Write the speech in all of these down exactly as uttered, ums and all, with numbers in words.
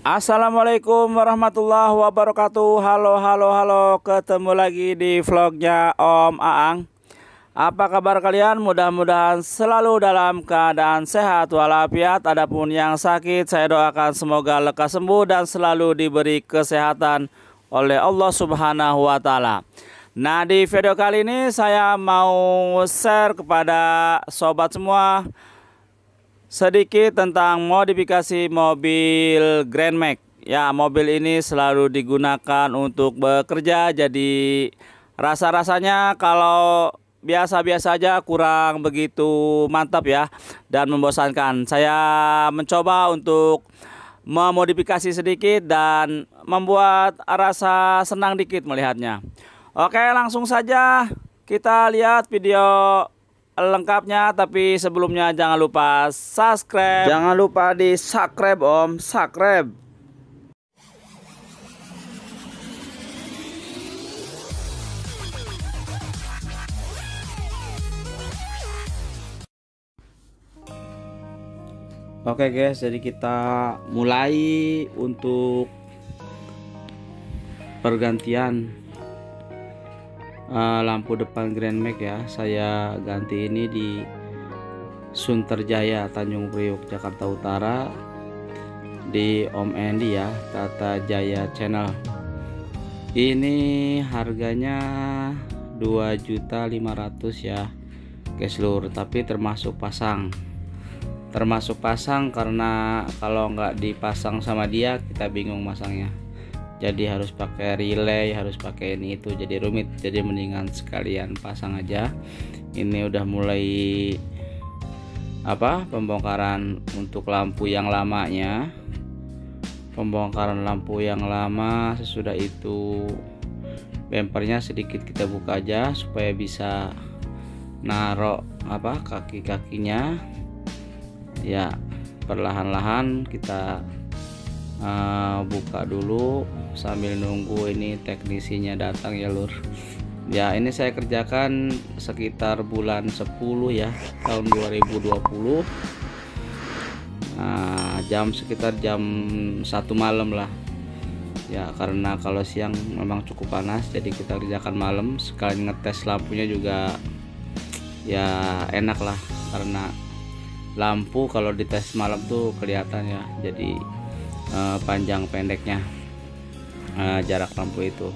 Assalamualaikum warahmatullahi wabarakatuh. Halo halo halo, ketemu lagi di vlognya Om Aang. Apa kabar kalian? Mudah-mudahan selalu dalam keadaan sehat walafiat. Adapun yang sakit, saya doakan semoga lekas sembuh dan selalu diberi kesehatan oleh Allah Subhanahu wa Ta'ala. Nah, di video kali ini saya mau share kepada sobat semua sedikit tentang modifikasi mobil Grand Max. Ya, mobil ini selalu digunakan untuk bekerja, jadi rasa-rasanya kalau biasa-biasa aja, kurang begitu mantap ya, dan membosankan. Saya mencoba untuk memodifikasi sedikit dan membuat rasa senang dikit melihatnya. Oke, langsung saja kita lihat video lengkapnya, tapi sebelumnya jangan lupa subscribe. Jangan lupa di subscribe Om, subscribe. Oke guys, jadi kita mulai untuk pergantian Uh, lampu depan Grand Max ya. Saya ganti ini di Sunterjaya, Tanjung Priok, Jakarta Utara, di Om Andy ya, Tata Jaya Channel. Ini harganya dua juta lima ratus ribu ya guys lur, tapi termasuk pasang. Termasuk pasang karena kalau nggak dipasang sama dia kita bingung masangnya. Jadi harus pakai relay, harus pakai ini itu, jadi rumit. Jadi mendingan sekalian pasang aja. Ini udah mulai apa? Pembongkaran untuk lampu yang lamanya. Pembongkaran lampu yang lama. Sesudah itu bempernya sedikit kita buka aja supaya bisa narok apa? Kaki-kakinya. Ya, perlahan-lahan kita uh, buka dulu sambil nunggu ini teknisinya datang ya lur. Ya, ini saya kerjakan sekitar bulan sepuluh ya, tahun dua ribu dua puluh. Nah, jam sekitar jam satu malam lah ya, karena kalau siang memang cukup panas, jadi kita kerjakan malam. Sekali ngetes lampunya juga ya enak lah, karena lampu kalau dites malam tuh kelihatan ya, jadi eh, panjang pendeknya Nah, jarak lampu itu.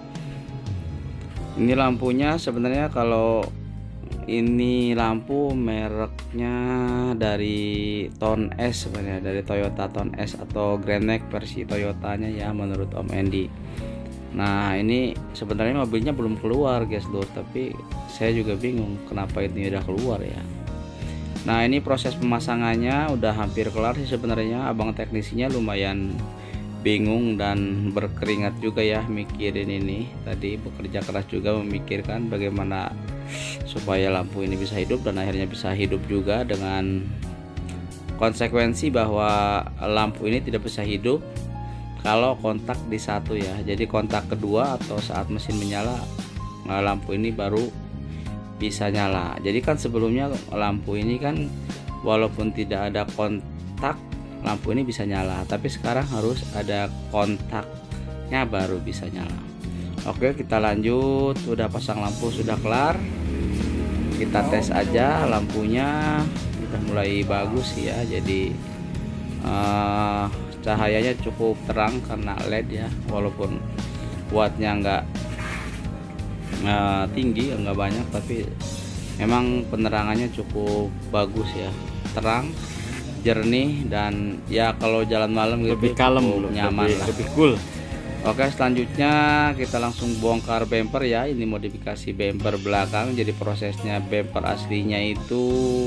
Ini lampunya sebenarnya, kalau ini lampu mereknya dari Ton S sebenarnya, dari Toyota Ton S atau Grand Max versi Toyotanya ya, menurut Om Andy. Nah, ini sebenarnya mobilnya belum keluar guys lur, tapi saya juga bingung kenapa ini udah keluar ya. Nah, ini proses pemasangannya udah hampir kelar sih sebenarnya. Abang teknisinya lumayan bingung dan berkeringat juga ya mikirin ini. Tadi bekerja keras juga memikirkan bagaimana supaya lampu ini bisa hidup, dan akhirnya bisa hidup juga, dengan konsekuensi bahwa lampu ini tidak bisa hidup kalau kontak di satu ya. Jadi kontak kedua atau saat mesin menyala, lampu ini baru bisa nyala. Jadi kan sebelumnya lampu ini kan walaupun tidak ada kontak, lampu ini bisa nyala, tapi sekarang harus ada kontaknya baru bisa nyala. Oke, kita lanjut. Udah pasang lampu, sudah kelar. Kita tes aja lampunya, udah mulai bagus ya. Jadi uh, cahayanya cukup terang karena L E D ya, walaupun wattnya enggak uh, tinggi, enggak banyak, tapi memang penerangannya cukup bagus ya, terang, jernih, dan ya kalau jalan malam lebih kalem, nyaman lebih, lah, lebih cool. Oke, selanjutnya kita langsung bongkar bumper ya. Ini modifikasi bumper belakang. Jadi prosesnya bumper aslinya itu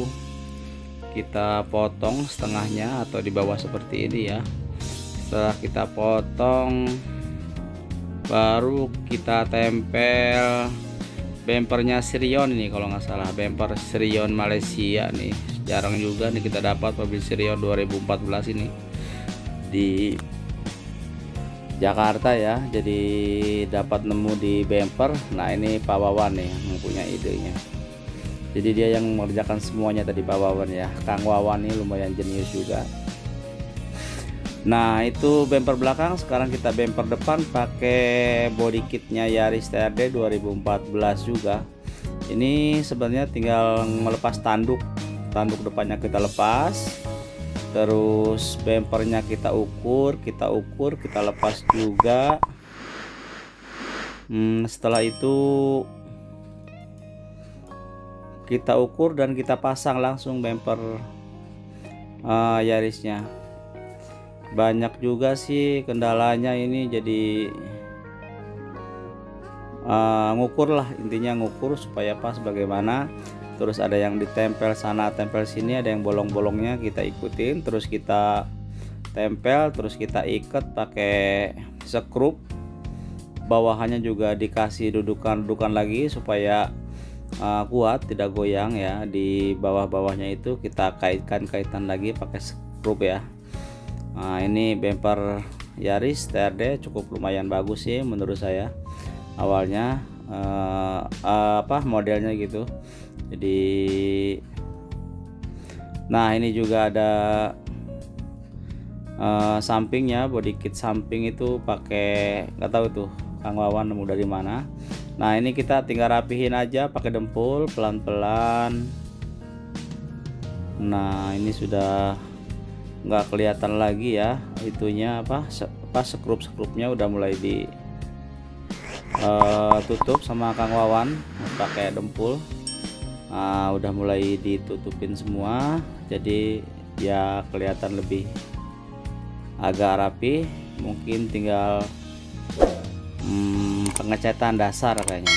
kita potong setengahnya atau di bawah seperti ini ya. Setelah kita potong, baru kita tempel bumpernya Sirion ini, kalau nggak salah bumper Sirion Malaysia nih. Jarang juga nih kita dapat mobil Sirion dua ribu empat belas ini di Jakarta ya. Jadi dapat nemu di bumper. Nah, ini Pak Wawan nih yang punya idenya. Jadi dia yang mengerjakan semuanya tadi, Pak Wawan ya. Kang Wawan ini lumayan jenius juga. Nah itu bumper belakang. Sekarang kita bumper depan pakai body kitnya Yaris T R D dua ribu empat belas juga. Ini sebenarnya tinggal melepas tanduk. Tanduk depannya kita lepas, terus bumpernya kita ukur, kita ukur, kita lepas juga. Hmm, setelah itu kita ukur dan kita pasang langsung bumper uh, Yarisnya. Banyak juga sih kendalanya ini, jadi uh, ngukur lah, intinya ngukur supaya pas bagaimana. Terus ada yang ditempel sana tempel sini, ada yang bolong-bolongnya kita ikutin, terus kita tempel, terus kita ikat pakai skrup. Bawahannya juga dikasih dudukan-dudukan lagi supaya uh, kuat, tidak goyang ya. Di bawah-bawahnya itu kita kaitkan-kaitan lagi pakai skrup ya. Nah ini bumper Yaris T R D cukup lumayan bagus sih menurut saya awalnya, uh, uh, apa modelnya gitu. Jadi nah ini juga ada uh, sampingnya, body kit samping itu pakai, nggak tahu tuh Kang Wawan nemu dari mana. Nah ini kita tinggal rapihin aja pakai dempul pelan-pelan. Nah ini sudah nggak kelihatan lagi ya itunya apa pas skrup-skrupnya udah mulai di uh, tutup sama Kang Wawan pakai dempul. Nah, udah mulai ditutupin semua, jadi ya kelihatan lebih agak rapi. Mungkin tinggal hmm, pengecatan dasar kayaknya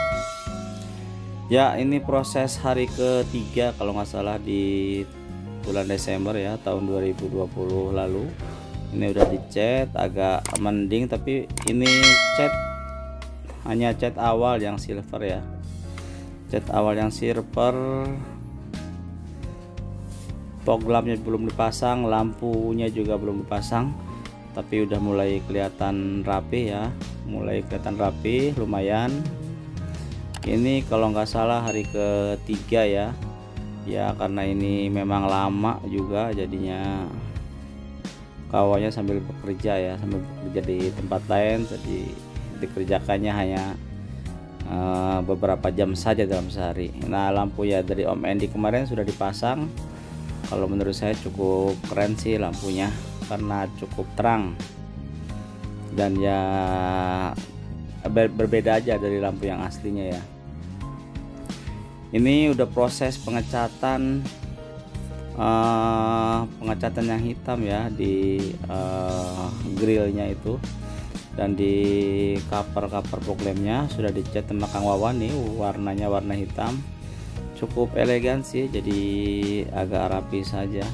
ya. Ini proses hari ketiga kalau nggak salah di bulan Desember ya tahun dua ribu dua puluh lalu. Ini udah dicat agak mending, tapi ini cat hanya cat awal yang silver ya, cat awal yang silver. Fog lampnya belum dipasang, lampunya juga belum dipasang, tapi udah mulai kelihatan rapi ya, mulai kelihatan rapi lumayan. Ini kalau nggak salah hari ketiga ya. Ya karena ini memang lama juga jadinya kawannya sambil bekerja ya, sambil bekerja di tempat lain, jadi dikerjakannya hanya uh, beberapa jam saja dalam sehari. Nah lampu ya dari Om Endi kemarin sudah dipasang. Kalau menurut saya cukup keren sih lampunya karena cukup terang dan ya ber berbeda aja dari lampu yang aslinya ya. Ini udah proses pengecatan uh, pengecatan yang hitam ya di uh, grillnya itu, dan di cover-cover proklamnya sudah dicat sama Kang Wawan nih, warnanya warna hitam, cukup elegan sih, jadi agak rapi saja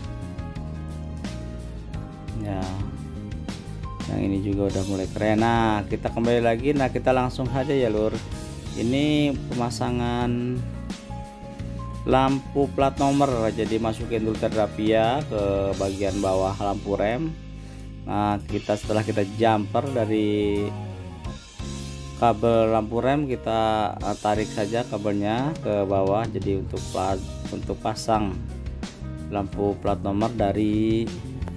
ya. Yang ini juga udah mulai keren. Nah kita kembali lagi, nah kita langsung aja ya lur. Ini pemasangan lampu plat nomor, jadi masukin dulu terapia ke bagian bawah lampu rem. Nah kita setelah kita jumper dari kabel lampu rem, kita tarik saja kabelnya ke bawah, jadi untuk plat, untuk pasang lampu plat nomor dari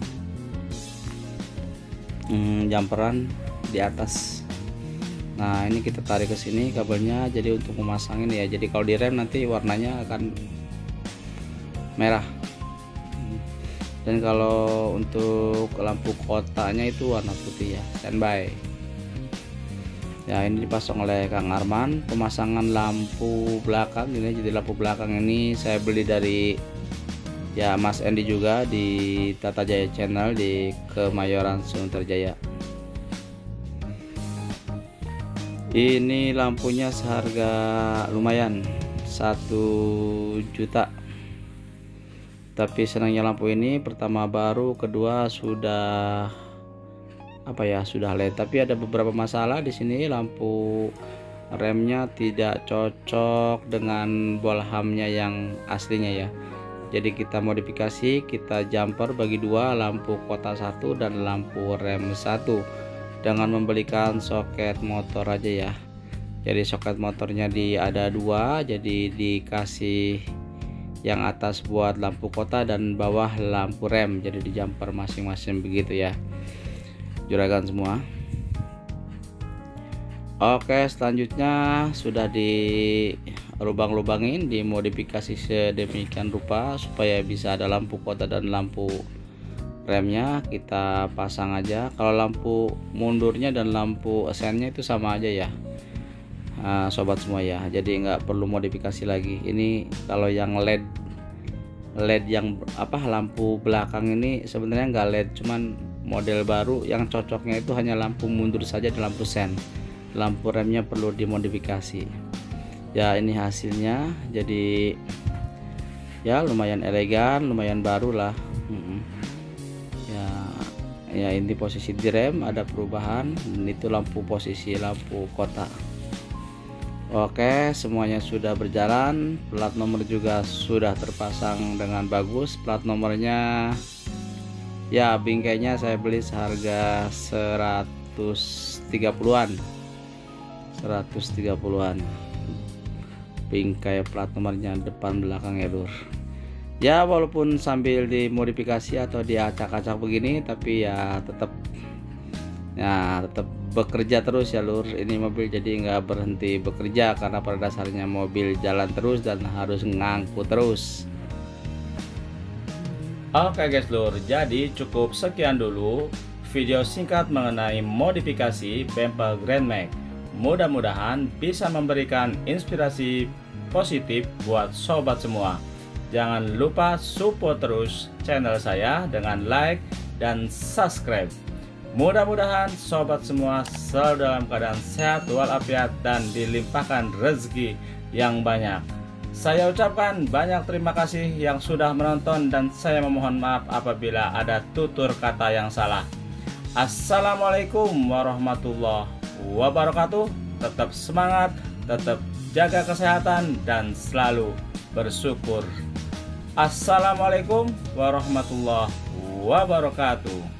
hmm, jumperan di atas. Nah ini kita tarik ke sini kabelnya, jadi untuk memasang ini ya. Jadi kalau di rem nanti warnanya akan merah, dan kalau untuk lampu kotanya itu warna putih ya, standby ya. Ini dipasang oleh Kang Arman. Pemasangan lampu belakang ini, jadi lampu belakang ini saya beli dari ya Mas Endi juga di Tata Jaya Channel di Kemayoran Sunterjaya. Ini lampunya seharga lumayan satu juta, tapi senangnya lampu ini pertama baru, kedua sudah apa ya, sudah L E D. Tapi ada beberapa masalah di sini, lampu remnya tidak cocok dengan bolhamnya yang aslinya ya. Jadi kita modifikasi, kita jumper bagi dua, lampu kota satu dan lampu rem satu, dengan membelikan soket motor aja ya. Jadi soket motornya di ada dua, jadi dikasih yang atas buat lampu kota dan bawah lampu rem, jadi di jumper masing-masing begitu ya juragan semua. Oke, selanjutnya sudah di lubang-lubangin, dimodifikasi sedemikian rupa supaya bisa ada lampu kota dan lampu remnya. Kita pasang aja. Kalau lampu mundurnya dan lampu asennya itu sama aja ya, Nah, sobat semua ya, jadi nggak perlu modifikasi lagi. Ini kalau yang LED LED yang apa lampu belakang ini sebenarnya nggak LED, cuman model baru yang cocoknya itu hanya lampu mundur saja dan lampu sen. Lampu remnya perlu dimodifikasi. Ya ini hasilnya, jadi ya lumayan elegan, lumayan baru lah. Hmm. Ya, ya ini posisi di rem ada perubahan, dan itu lampu posisi lampu kota. Oke, semuanya sudah berjalan. Plat nomor juga sudah terpasang dengan bagus. Plat nomornya ya bingkainya saya beli seharga seratus tiga puluhan. seratus tiga puluhan. Bingkai plat nomornya depan belakang ya, Lur. Ya walaupun sambil dimodifikasi atau diacak-acak begini, tapi ya tetap ya tetap bekerja terus ya, Lur. Ini mobil jadi nggak berhenti bekerja karena pada dasarnya mobil jalan terus dan harus ngangkut terus. Oke guys Lur, jadi cukup sekian dulu video singkat mengenai modifikasi bumper Grand Max. Mudah-mudahan bisa memberikan inspirasi positif buat sobat semua. Jangan lupa support terus channel saya dengan like dan subscribe. Mudah-mudahan sobat semua selalu dalam keadaan sehat walafiat dan dilimpahkan rezeki yang banyak. Saya ucapkan banyak terima kasih yang sudah menonton dan saya memohon maaf apabila ada tutur kata yang salah. Assalamualaikum warahmatullahi wabarakatuh. Tetap semangat, tetap jaga kesehatan dan selalu bersyukur. Assalamualaikum warahmatullahi wabarakatuh.